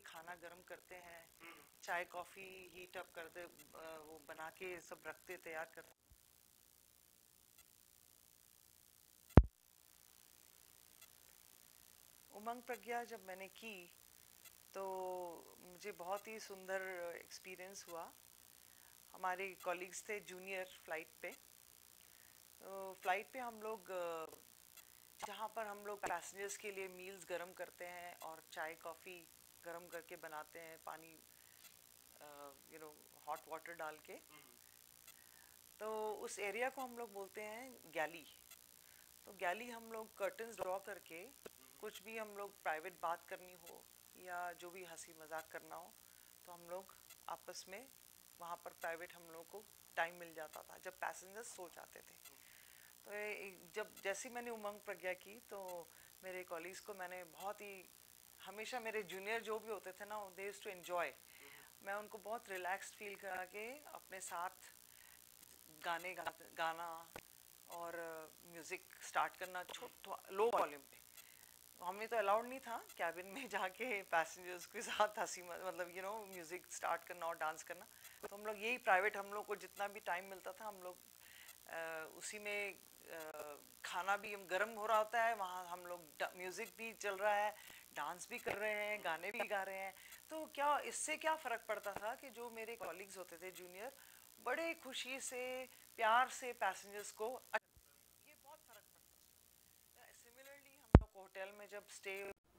खाना गर्म करते हैं, चाय कॉफी हीट अप करते, वो बना के सब रखते तैयार करते। उमंग प्रज्ञा जब मैंने की तो मुझे बहुत ही सुंदर एक्सपीरियंस हुआ। हमारे कॉलीग्स थे जूनियर फ्लाइट पे, तो फ्लाइट पे हम लोग जहाँ पर हम लोग पैसेंजर्स के लिए मील्स गरम करते हैं और चाय कॉफ़ी गरम करके बनाते हैं, पानी हॉट वाटर डाल के, तो उस एरिया को हम लोग बोलते हैं गैली। तो गैली हम लोग कर्टन्स ड्रॉ करके कुछ भी हम लोग प्राइवेट बात करनी हो या जो भी हंसी मजाक करना हो तो हम लोग आपस में वहाँ पर प्राइवेट हम लोग को टाइम मिल जाता था जब पैसेंजर्स सो जाते थे। तो जब जैसे मैंने उमंग प्रज्ञा की तो मेरे कॉलीग्स को मैंने बहुत ही, हमेशा मेरे जूनियर जो भी होते थे ना, दे यूज्ड टू एंजॉय, मैं उनको बहुत रिलैक्स्ड फील करा के अपने साथ गाना और म्यूज़िक स्टार्ट करना लो वॉल्यूम पे। हमें तो अलाउड नहीं था कैबिन में जाके पैसेंजर्स के साथ हंसी मतलब म्यूज़िक स्टार्ट करना और डांस करना। तो हम लोग यही प्राइवेट, हम लोग को जितना भी टाइम मिलता था हम लोग उसी में खाना भी गर्म हो रहा होता है, वहाँ हम लोग म्यूज़िक भी चल रहा है, डांस भी कर रहे हैं, गाने भी गा रहे हैं। तो क्या इससे क्या फ़र्क पड़ता था कि जो मेरे कॉलीग्स होते थे जूनियर, बड़े खुशी से प्यार से पैसेंजर्स को, ये बहुत फ़र्क पड़ता है। सिमिलरली हम लोग होटल में जब स्टे,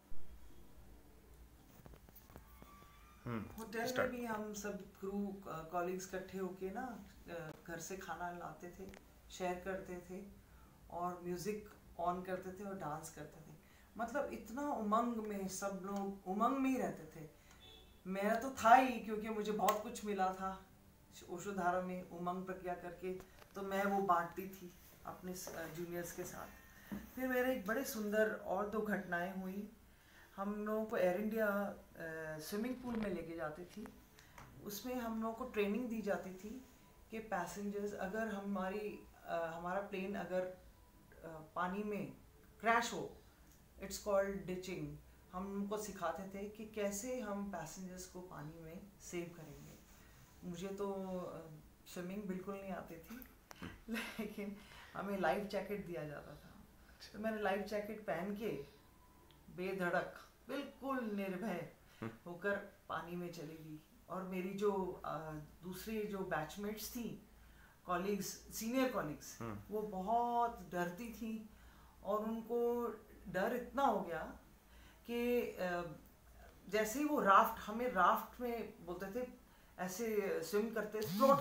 होटल में भी हम सब क्रू कॉलीग्स इकट्ठे होके ना घर से खाना लाते थे, शेयर करते थे और म्यूज़िक ऑन करते थे और डांस करते थे। मतलब इतना उमंग में, सब लोग उमंग में ही रहते थे। मेरा तो था ही, क्योंकि मुझे बहुत कुछ मिला था ओशोधारा में उमंग प्रज्ञा करके, तो मैं वो बांटती थी अपने जूनियर्स के साथ। फिर मेरे एक बड़े सुंदर और दो घटनाएं हुई। हम लोगों को एयर इंडिया स्विमिंग पूल में लेके जाती थी, उसमें हम लोगों को ट्रेनिंग दी जाती थी कि पैसेंजर्स अगर हमारा प्लेन अगर पानी में क्रैश हो, इट्स कॉल्ड डिचिंग, हम उनको सिखाते थे कि कैसे हम पैसेंजर्स को पानी में सेव करेंगे। मुझे तो स्विमिंग बिल्कुल नहीं आती थी लेकिन हमें लाइफ जैकेट दिया जाता था, तो मैंने लाइफ जैकेट पहन के बेधड़क बिल्कुल निर्भय होकर पानी में चली गई। और मेरी जो दूसरी जो बैचमेट्स थी, कॉलीग्स, सीनियर कॉलीग्स, वो बहुत डरती थी और उनको डर इतना हो गया कि जैसे ही वो हमें राफ्ट में बोलते थे, ऐसे स्विम करते,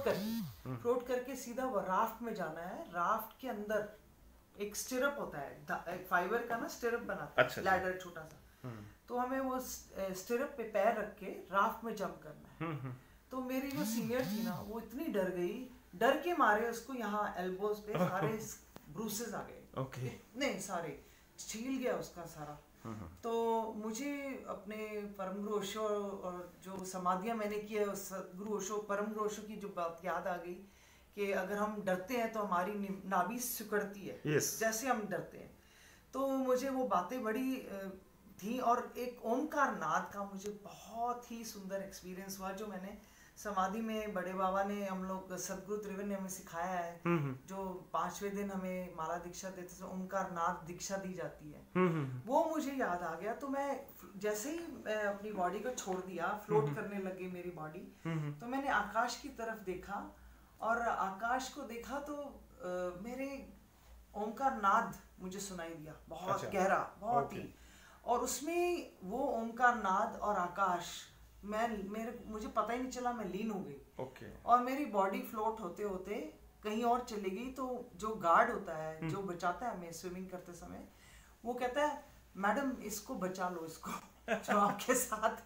फ्लोट करके सीधा वो राफ्ट में जाना है। राफ्ट के अंदर एक स्टिरअप होता है, एक फाइबर का ना स्टिरअप बनाता है, लैडर छोटा सा, तो हमें वो स्टिरअप पे पैर रख के राफ्ट में जंप करना है। तो मेरी जो सीनियर थी ना, वो इतनी डर गई, डर के मारे उसको यहाँ एल्बोज पे सारे ब्रूसेस आ गए, इतने सारे, छील गया उसका सारा। तो मुझे अपने परम गुरु ओशो और जो समाधियाँ मैंने की है, सदगुरु ओशो, परम गुरु ओशो की जो बात याद आ गई कि अगर हम डरते हैं तो हमारी नाभि सिकुड़ती है, जैसे हम डरते हैं। तो मुझे वो बातें बड़ी थी। और एक ओमकार नाद का मुझे बहुत ही सुंदर एक्सपीरियंस हुआ, जो मैंने समाधि में बड़े बाबा ने, हम लोग सदगुरु त्रिवेणी ने हमें सिखाया है, जो 5वें दिन हमें माला दीक्षा देते थे, ओमकार नाद दीक्षा दी जाती है, वो मुझे याद आ गया। तो मैं जैसे ही मैं अपनी बॉडी को छोड़ दिया, फ्लोट करने लगी मेरी बॉडी, तो मैंने आकाश की तरफ देखा और आकाश को देखा तो मेरे ओमकार नाद मुझे सुनाई दिया, बहुत गहरा, बहुत ही। और उसमें वो ओमकार नाद और आकाश, मुझे पता ही नहीं चला, मैं लीन हो गई। और मेरी बॉडी फ्लोट होते होते कहीं और चली गई। तो जो गार्ड होता है, जो बचाता है हमें स्विमिंग करते समय, वो कहता है, मैडम इसको बचा लो, इसको जो आपके साथ,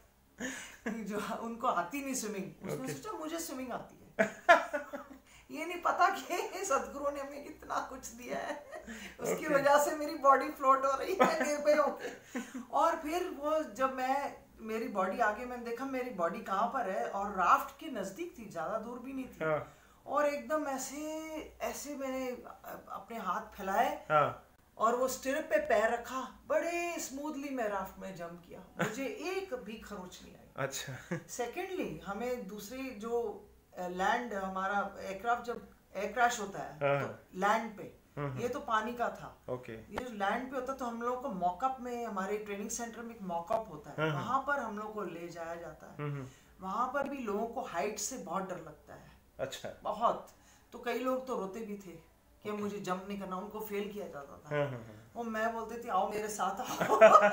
जो उनको आती नहीं स्विमिंग। उसने सोचा मुझे स्विमिंग आती है ये नहीं पता कि सदगुरु ने हमें कितना कुछ दिया है, उसकी वजह से मेरी बॉडी फ्लोट हो रही है निर्भय होके। और फिर वो जब मेरी बॉडी आगे, मैंने देखा मेरी बॉडी कहाँ पर है, और राफ्ट के नजदीक थी, ज्यादा दूर भी नहीं थी। और एकदम ऐसे मैंने अपने हाथ फैलाए और वो स्टिरअप पे पैर रखा, बड़े स्मूथली मैं राफ्ट में जंप किया, मुझे एक भी खरोच नहीं आई। अच्छा। सेकेंडली हमें दूसरी जो लैंड, हमारा एयरक्राफ्ट जब एयर क्रैश होता है तो लैंड पे, ये तो पानी का था, ये जो लैंड पे होता तो हम लोग को मॉकअप में, हमारे ट्रेनिंग सेंटर में एक मॉकअप होता है, वहां पर हम लोग को ले जाया जाता है। वहां पर भी लोगों को हाइट से बहुत डर लगता है। अच्छा। बहुत, तो कई लोग तो रोते भी थे कि मुझे जंप नहीं करना, उनको फेल किया जाता था। और मैं बोलती थी आओ मेरे साथ आओ।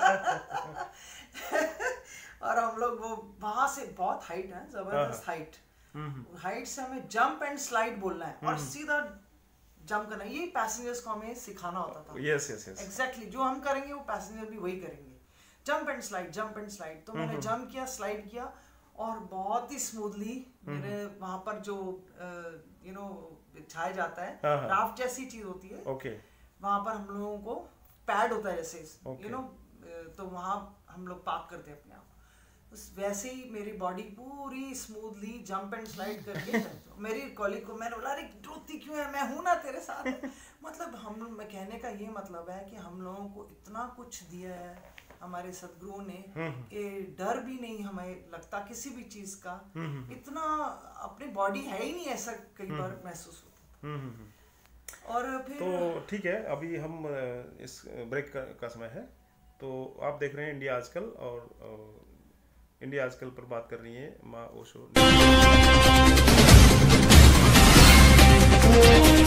और हम लोग वो वहां से, बहुत हाइट है, जबरदस्त हाइट, हाइट से हमें जंप एंड स्लाइड बोलना है और सीधा जंप करना, ये पैसेंजर्स को हमें सिखाना होता था। यस यस यस, एग्जैक्टली जो हम करेंगे वो पैसेंजर भी वही करेंगे, jump and slide, jump and slide. तो मैंने जंप किया, स्लाइड किया और बहुत ही स्मूथली मेरे वहां पर जो यू नो बिछाया जाता है, राफ्ट जैसी चीज होती है, वहां पर हम लोगों को पैड होता है जैसे, यू नो, तो वहां हम लोग पार्क करते हैं अपने आप, वैसे ही मेरी बॉडी पूरी स्मूथली जंप एंड स्लाइड करके। मेरी कॉलीग को मैंने बोला अरे रोती क्यों है, मैं हूं ना तेरे साथ। मतलब हम, मैं कहने का ये मतलब है कि हम लोगों को इतना कुछ दिया है हमारे सदगुरुओं ने कि डर भी नहीं हमें लगता किसी भी चीज का, इतना अपनी बॉडी है ही नहीं, ऐसा कई बार महसूस होता था। और फिर तो ठीक है, अभी हम इस ब्रेक का समय है, तो आप देख रहे हैं इंडिया आजकल, और इंडिया आजकल पर बात कर रही है माँ ओशो।